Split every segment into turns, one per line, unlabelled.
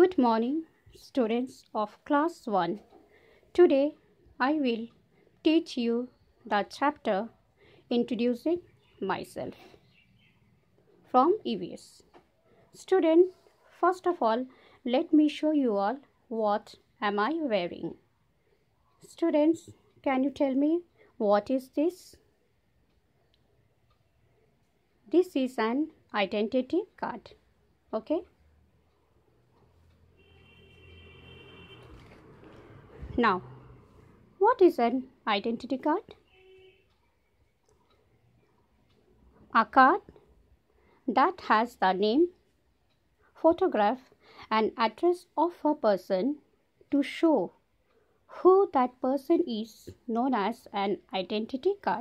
Good morning, students of class 1. Today I will teach you the chapter Introducing Myself from EVS. Student, first of all, let me show you all what am I wearing. Students, can you tell me what is this? This is an identity card. Okay? Now, what is an identity card? A card that has the name, photograph, and address of a person to show who that person is known as an identity card.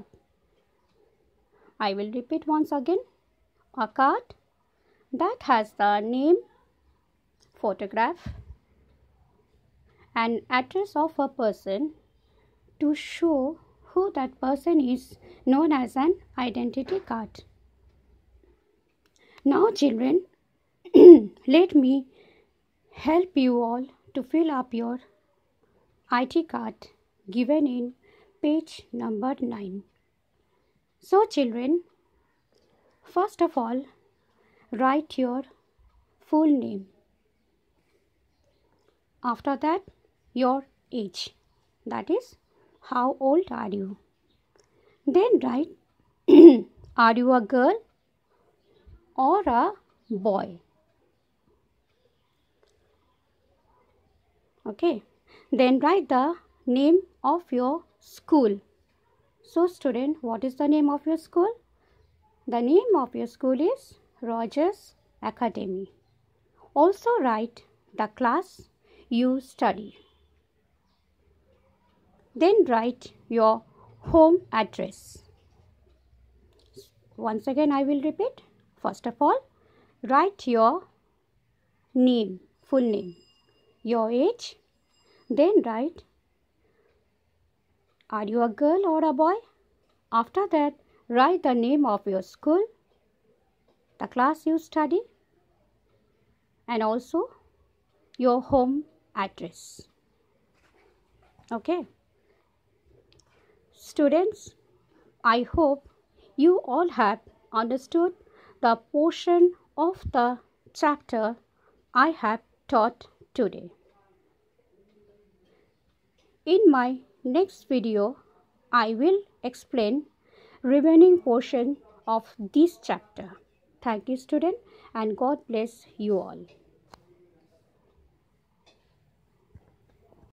I will repeat once again. A card that has the name, photograph, and address of a person to show who that person is known as an identity card. Now children, let me help you all to fill up your ID card given in page number 9. So children, first of all, write your full name. After that, your age, that is, how old are you? Then write, are you a girl or a boy? Okay, then write the name of your school. So student, what is the name of your school? The name of your school is Rogers Academy. Also write the class you study. Then write your home address. Once again I will repeat. First of all, write your name, full name, your age. Then write, are you a girl or a boy? After that, write the name of your school, the class you study, and also your home address. Okay. Students, I hope you all have understood the portion of the chapter I have taught today. In my next video, I will explain remaining portion of this chapter. Thank you, student, and God bless you all.